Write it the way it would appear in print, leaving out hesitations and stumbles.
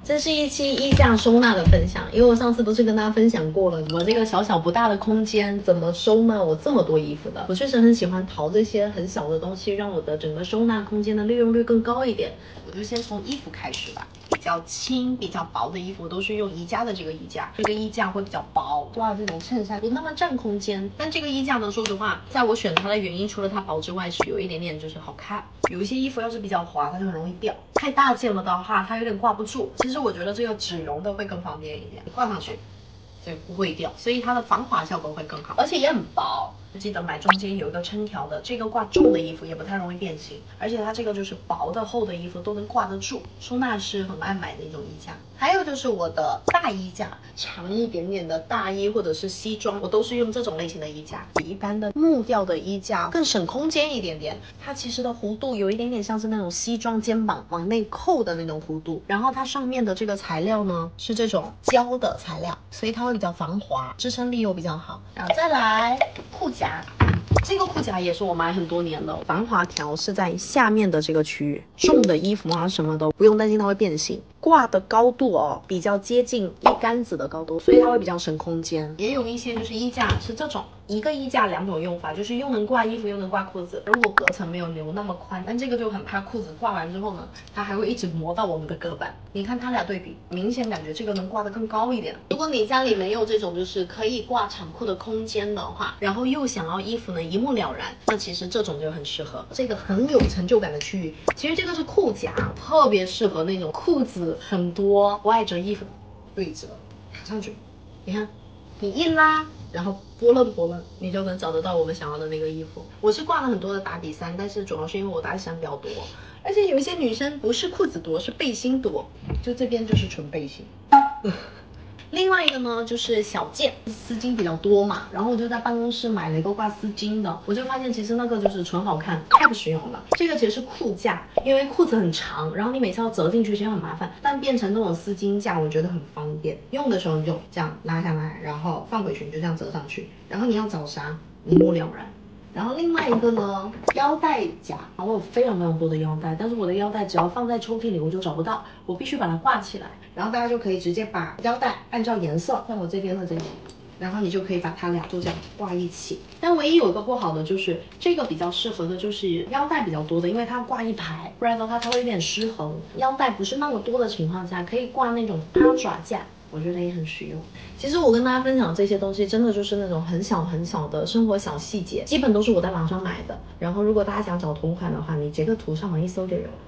这是一期衣架收纳的分享，因为我上次不是跟大家分享过了，我这个小小不大的空间怎么收纳我这么多衣服的。我确实很喜欢淘这些很小的东西，让我的整个收纳空间的利用率更高一点。我就先从衣服开始吧，比较轻、比较薄的衣服都是用宜家的这个衣架，这个衣架会比较薄，挂这种衬衫不那么占空间。但这个衣架呢，说实话，在我选它的原因，除了它薄之外，是有一点点就是好看。有一些衣服要是比较滑，它就很容易掉；太大件了的话，它有点挂不住。其实我觉得这个纸绒的会更方便一点，挂上去就不会掉，所以它的防滑效果会更好，而且也很薄。记得买中间有一个撑条的，这个挂重的衣服也不太容易变形，而且它这个就是薄的厚的衣服都能挂得住，收纳是很爱买的一种衣架。还有就是我的大衣架，长一点点的大衣或者是西装，我都是用这种类型的衣架，比一般的木调的衣架更省空间一点点。它其实的弧度有一点点像是那种西装肩膀往内扣的那种弧度，然后它上面的这个材料呢是这种胶的材料，所以它会比较防滑，支撑力又比较好。然后再来裤夹。这个裤夹也是我买很多年了，防滑条是在下面的这个区域，重的衣服啊什么的不用担心它会变形。挂的高度比较接近一竿子的高度，所以它会比较省空间。也有一些就是衣架是这种，一个衣架两种用法，就是又能挂衣服又能挂裤子。如果隔层没有留那么宽，但这个就很怕裤子挂完之后呢，它还会一直磨到我们的隔板。你看它俩对比，明显感觉这个能挂得更高一点。如果你家里没有这种就是可以挂长裤的空间的话，然后又想要衣服呢一目了然，那其实这种就很适合。这个很有成就感的区域，其实这个是裤夹，特别适合那种裤子很多外折衣服对折卡上去。你看你一拉然后拨楞，你就能找得到我们想要的那个衣服。我是挂了很多的打底衫，但是主要是因为我打底衫比较多，而且有一些女生不是裤子多，是背心多，就这边就是纯背心。另外一个呢就是小件，丝巾比较多嘛，然后我就在办公室买了一个挂丝巾的，我就发现其实那个就是纯好看，太不实用了。这个其实是裤架，因为裤子很长，然后你每次要折进去其实很麻烦，但变成那种丝巾架我觉得很方便，用的时候你就这样拉下来，然后放回去，你就这样折上去，然后你要找啥一目了然。然后另外一个呢，腰带夹，我有非常非常多的腰带，但是我的腰带只要放在抽屉里我就找不到，我必须把它挂起来，然后大家就可以直接把腰带按照颜色放我这边的这里，然后你就可以把它俩就这样挂一起。但唯一有一个不好的就是这个比较适合的就是腰带比较多的，因为它挂一排，不然的话它会有点失衡。腰带不是那么多的情况下，可以挂那种八爪架，我觉得也很实用。其实我跟大家分享这些东西真的就是那种很小很小的生活小细节，基本都是我在网上买的，然后如果大家想找同款的话，你截个图上网一搜就有了。